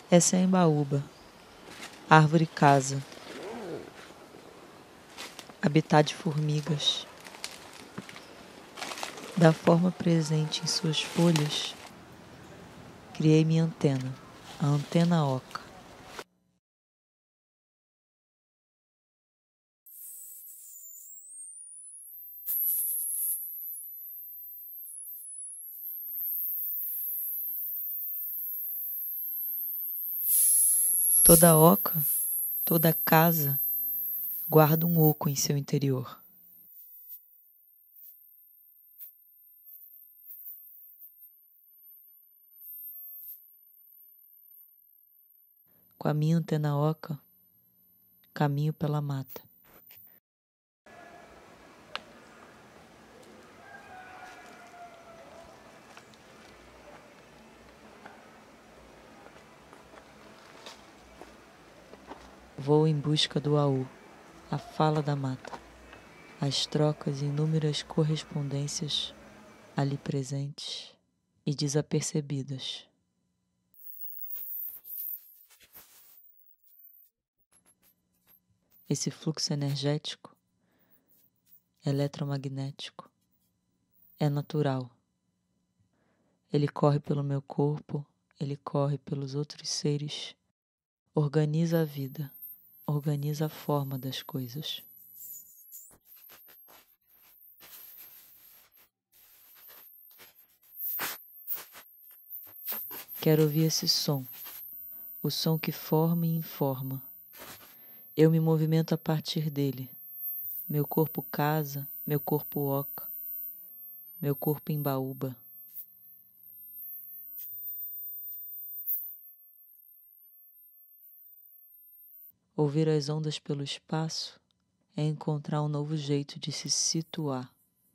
Essa é a embaúba, árvore casa, habitat de formigas. Da forma presente em suas folhas, criei minha antena, a antena oca. Toda oca, toda casa, guarda um oco em seu interior. Com a minha antena oca, caminho pela mata. Vou em busca do Aú, a fala da mata, as trocas e inúmeras correspondências ali presentes e desapercebidas. Esse fluxo energético, eletromagnético, é natural. Ele corre pelo meu corpo, ele corre pelos outros seres, organiza a vida, organiza a forma das coisas. Quero ouvir esse som, o som que forma e informa. Eu me movimento a partir dele. Meu corpo casa, meu corpo oca, meu corpo embaúba. Ouvir as ondas pelo espaço é encontrar um novo jeito de se situar.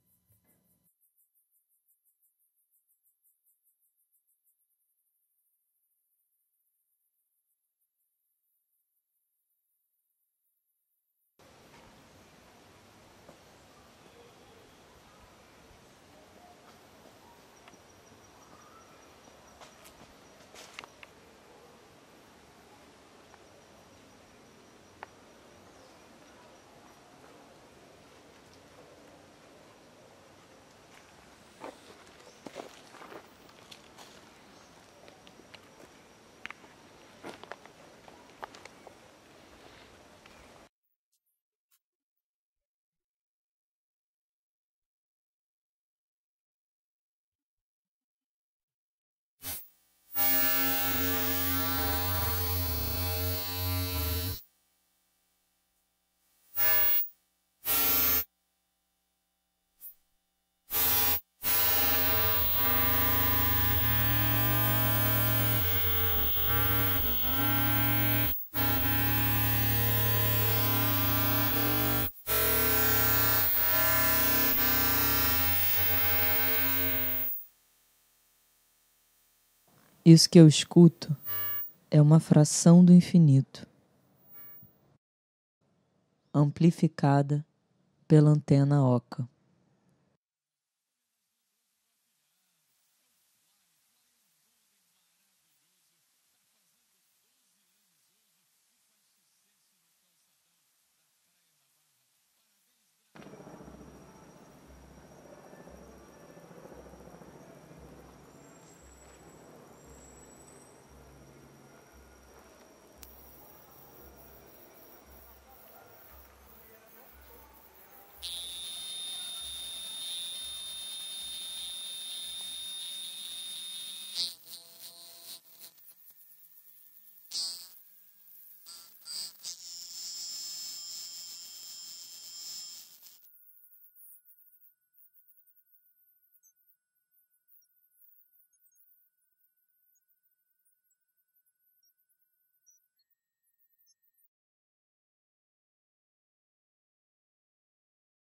Isso que eu escuto é uma fração do infinito, amplificada pela antena oca.